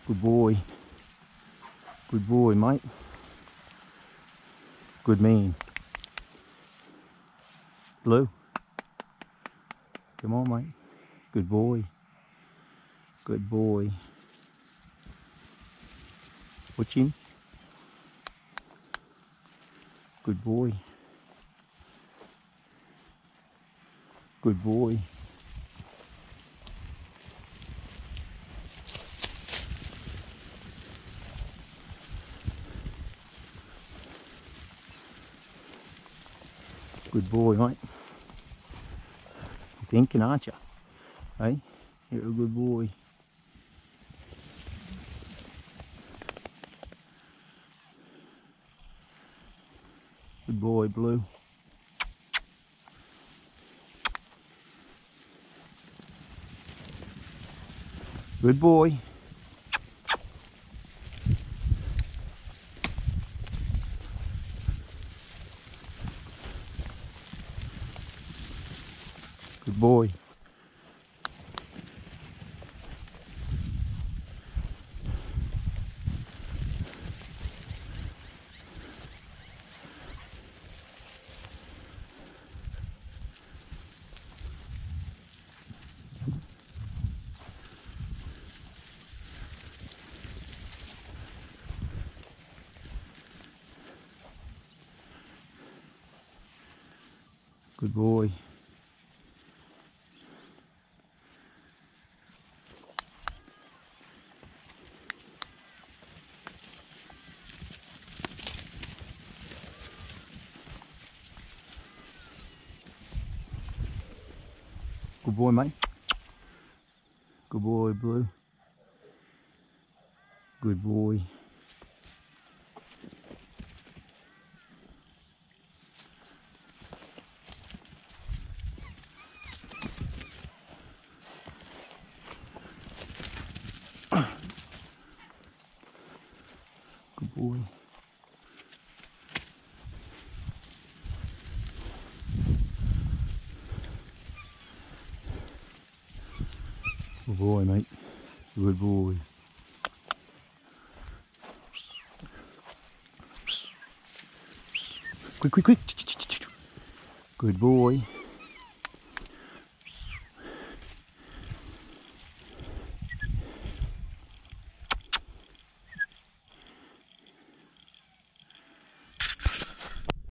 Good boy. Good boy, mate. Good man. Blue. Come on, mate. Good boy. Good boy. Watch him. Good boy. Good boy. Good boy, mate. You're thinking, aren't you? Hey, you're a good boy. Good boy, Blue. Good boy. Good boy. Good boy. Good boy, mate. Good boy, Blue. Good boy. Good boy. Good boy, mate. Good boy. Quick, quick, quick. Good boy.